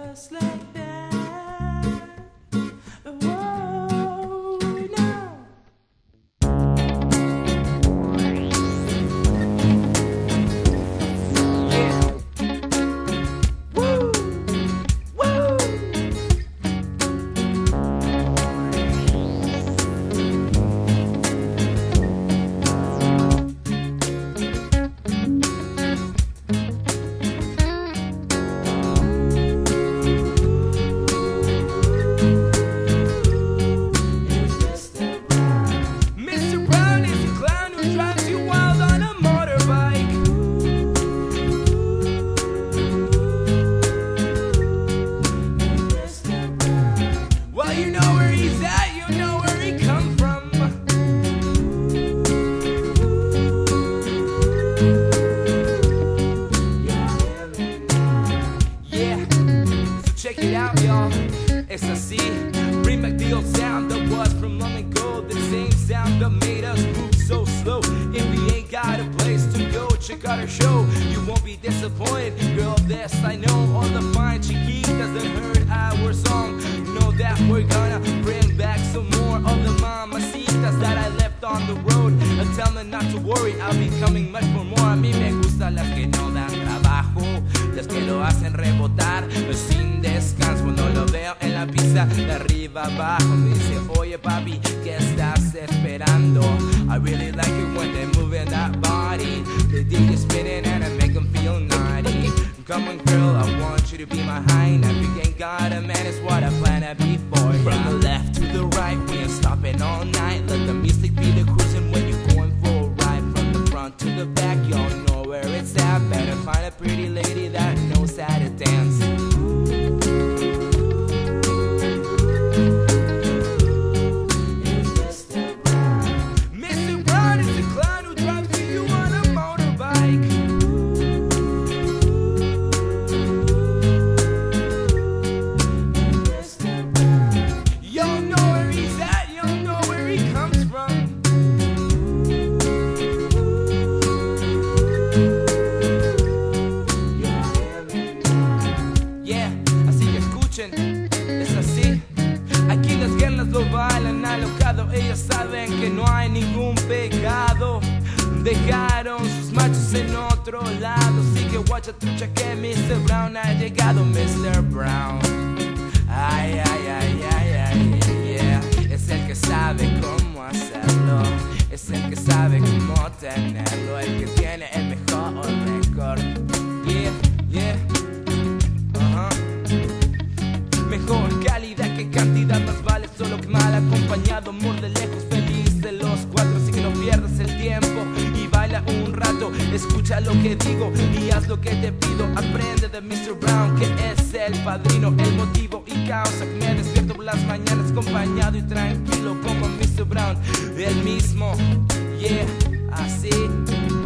just like that. Whoa, now. Yeah. Woo, woo. Mrbrown is a clown who drives you wild on a motorbike. Well, you know where he's at, you know where he come from. Yeah, so check it out, y'all. It's a C. Bring back the old sound that was from long ago. The same sound that made us move so slow. If we ain't got a place to go, check out our show. You won't be disappointed, girl. This I know. All the fine chiquitas that heard our song know that we're gonna bring back some more of the mamacitas that I left on the road. And tell them not to worry, I'll be coming much for more. A mí me gustan las que no dan trabajo, las que lo hacen rebotar sin descanso. Cuando lo veo en la pista de arriba abajo, me dice, oye papi, ¿qué estás esperando? I really like it when they move in that body. The DJ spinning and I make them feel naughty. Come on girl, I want you to be my hind. If you ain't got a man, it's what I plan to be for ya. From the left to the right, we ain't stopping all night. Let the music be the cruising when you're going for a ride. From the front to the back, y'all know where it's at. Better find a pretty lady that knows how to dance. Mrbrown is a clown who drives you on a motorbike. Y'all know where he's at, y'all know where he comes from. Yeah, así que escuchen, es así. Aquí las guerras lo bailan alocado. Ellos saben que no hay ningún pecado. Dejaron sus machos en otro lado. Así que guacha trucha que Mrbrown ha llegado. Mrbrown, ay, ay, ay, ay, ay, yeah. Es el que sabe cómo hacerlo. Es el que sabe cómo tenerlo. El que tiene el mejor, yeah, yeah. Mejor calidad que cantidad, más vale solo que mal acompañado. Amor de lejos, feliz de los cuatro, así que no pierdas el tiempo y baila un rato. Escucha lo que digo y haz lo que te pido. Aprende de Mrbrown, que es el padrino, el motivo y causa que me despierto por las mañanas acompañado y tranquilo como Mrbrown, el mismo, yeah, así.